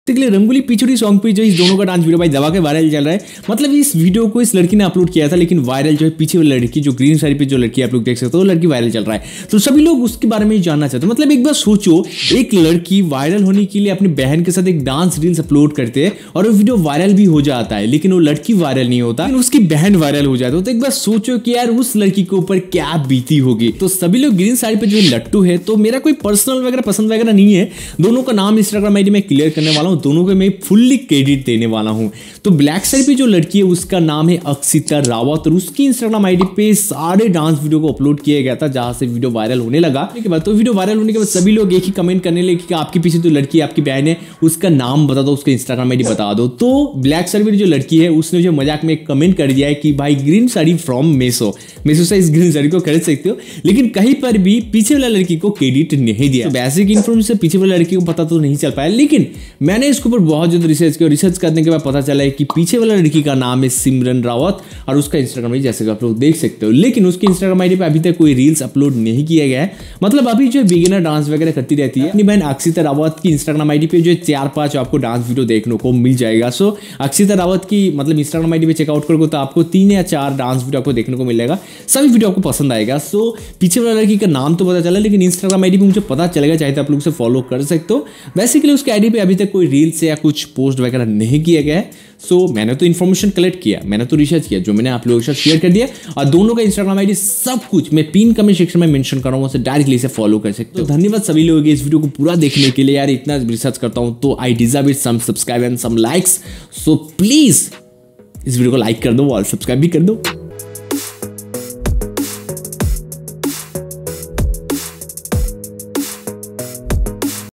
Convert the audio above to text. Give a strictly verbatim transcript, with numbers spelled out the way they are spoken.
रंगोली पिछड़ी सॉन्ग पे जो इस दोनों का डांस वीडियो भाई दबा के वायरल चल रहा है। मतलब इस वीडियो को इस लड़की ने अपलोड किया था, लेकिन वायरल जो है पीछे वाली लड़की जो ग्रीन साड़ी पे जो लड़की आप लोग देख सकते हो, वो लड़की वायरल चल रहा है। तो सभी लोग उसके बारे में जानना चाहते हैं। मतलब एक बार सोचो, एक लड़की वायरल होने के लिए अपनी बहन के साथ एक डांस रील्स अपलोड करते हैं और वो वीडियो वायरल भी हो जाता है, लेकिन वो लड़की वायरल नहीं होता, उसकी बहन वायरल हो जाती है। तो एक बार सोचो कि यार उस लड़की के ऊपर क्या बीती होगी। तो सभी लोग ग्रीन साड़ी पे जो लट्टू है, तो मेरा कोई पर्सनल वगैरह पसंद वगैरह नहीं है। दोनों का नाम इंस्टाग्राम आईडी में क्लियर करने वाला हूँ, दोनों को मैं फुल्ली क्रेडिट देने वाला हूं। तो ब्लैक साड़ी पे जो लड़की है उसका नाम है अक्षिता रावत और उसकी इंस्टाग्राम आईडी पे सारे डांस वीडियो को अपलोड किया गया था, जहां से वीडियो वायरल होने लगा। के बाद तो वीडियो वायरल होने के बाद सभी लोग एक ही कमेंट करने लगे कि आपके पीछे जो लड़की है, आपकी बहन है, उसका नाम बता दो, उसका इंस्टाग्राम आईडी बता दो। तो ब्लैक साड़ी पे जो लड़की है उसने जो मजाक में एक कमेंट कर दिया है कि भाई ग्रीन साड़ी फ्रॉम मेसो मेसो से इस ग्रीन साड़ी को खरीद सकते हो, लेकिन कहीं पर भी पीछे वाला लड़की को क्रेडिट नहीं दिया। तो बेसिक इन्फॉर्मेशन पीछे वाला लड़की को पता तो नहीं चल पाया, लेकिन मैंने इसके ऊपर बहुत ज्यादा रिसर्च किया। रिसर्च करने के बाद पता चला है कि पीछे वाला लड़की का नाम है सिमरन रावत और उसका इंस्टाग्राम आईडी जैसे आप लोग देख सकते हो, लेकिन उसकी इंस्टाग्राम आईडी पे अभी तक कोई रील्स अपलोड नहीं किया गया है। मतलब अभी जो बिगिनर डांस वगैरह करती रहती है। अपनी बहन अक्षिता रावत की इंस्टाग्राम आईडी पे जो चार पांच आपको डांस वीडियो देखने को मिल जाएगा। सो अक्षिता रावत की मतलब इंस्टाग्राम आईडी पे चेकआउट करोगे तो आपको तीन या चार डांस वीडियो आपको देखने को मिलेगा। सभी वीडियो आपको पसंद आएगा। सो पीछे वाला लड़की का नाम तो पता चला, लेकिन इंस्टाग्राम आईडी पे मुझे पता चलेगा, चाहे तो आप लोग उसे फॉलो कर सकते हो। बेसिकली उसके आईडी पे अभी तक कोई रील्स या कुछ पोस्ट वगैरह नहीं किया गया है। सो so, मैंने तो इन्फॉर्मेशन कलेक्ट किया, मैंने तो रिसर्च किया, जो मैंने आप लोगों के साथ शेयर कर दिया। और दोनों का इंस्टाग्राम आईडी सब कुछ मैं पिन कमेंट सेक्शन में मेंशन कर रहा हूं, उसे डायरेक्टली से फॉलो कर सकते हो। तो धन्यवाद सभी लोगों के इस वीडियो को पूरा देखने के लिए। यार इतना रिसर्च करता हूं तो I deserve it some subscribe and some likes. So please इस वीडियो को लाइक कर दो और सब्सक्राइब भी कर दो।